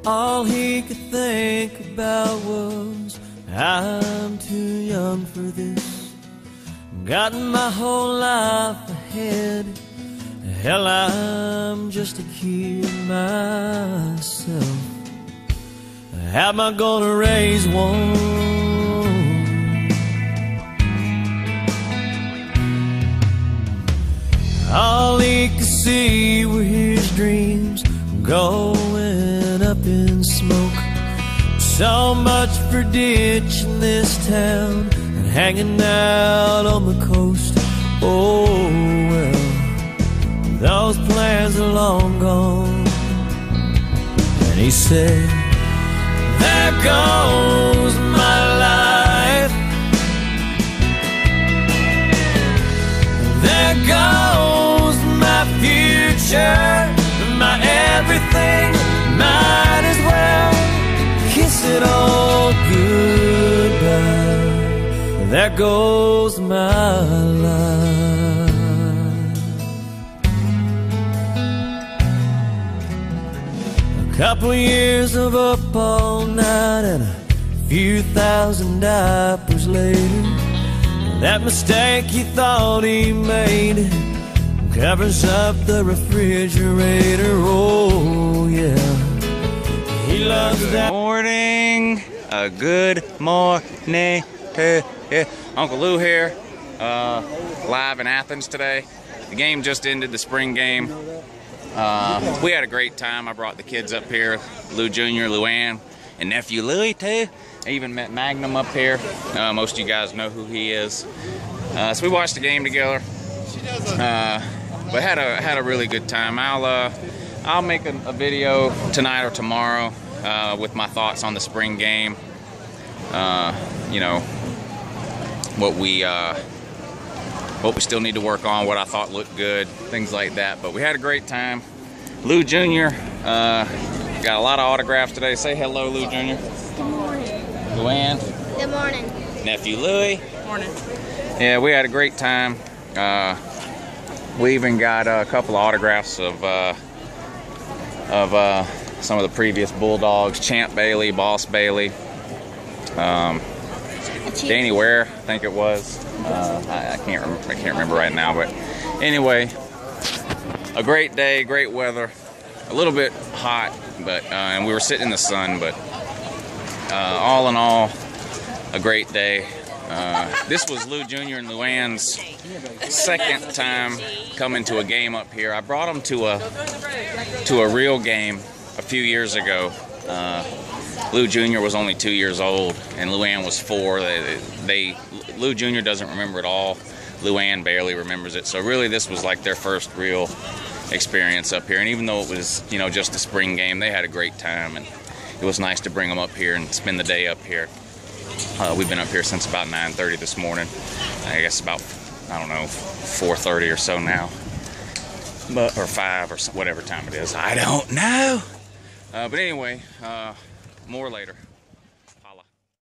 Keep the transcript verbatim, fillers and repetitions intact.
All he could think about was, I'm too young for this. Got my whole life ahead. Hell, I'm just a kid myself. How am I gonna raise one? All he could see were his dreams going up in smoke. So much for ditching this town and hanging out on the coast. Oh well, those plans are long gone. And he said, there goes my life. There goes my future, my everything. Might as well kiss it all goodbye. There goes my life. A couple years of up all night and a few thousand diapers later, that mistake he thought he made covers up the refrigerator. Oh yeah, he loves that. Good morning, a good morning to you. Uncle Lou here, uh, live in Athens today. The game just ended, the spring game. Uh, we had a great time. I brought the kids up here, Lou Junior, Luann, and nephew Louie too. I even met Magnum up here. Uh, most of you guys know who he is. Uh, so we watched the game together. Uh, but had a had a really good time. I'll uh, I'll make a, a video tonight or tomorrow uh, with my thoughts on the spring game. Uh, you know, what we uh, what we still need to work on, what I thought looked good, things like that. But we had a great time. Lou Junior uh, got a lot of autographs today. Say hello, Lou Junior Good morning. Luann. Good morning. Nephew Louie. Morning. Yeah, we had a great time. Uh, we even got a couple of autographs of uh, of uh, some of the previous Bulldogs. Champ Bailey, Boss Bailey, um, Danny Ware, I think it was. Uh, I, I can't remember, I can't remember right now, but anyway, a great day, great weather. A little bit hot, but uh, and we were sitting in the sun, but uh, all in all, a great day. Uh, this was Lou Junior and Luann's second time coming to a game up here. I brought them to a to a real game a few years ago. Uh, Lou Junior was only two years old, and Luann was four. They, they Lou Junior doesn't remember it all. Luann barely remembers it. So really, this was like their first real experience up here. And even though it was, you know, just a spring game, they had a great time, and it was nice to bring them up here and spend the day up here. Uh, we've been up here since about nine thirty this morning. I guess about, I don't know, four thirty or so now. But, or five or so, whatever time it is. I don't know. Uh, but anyway, uh, more later.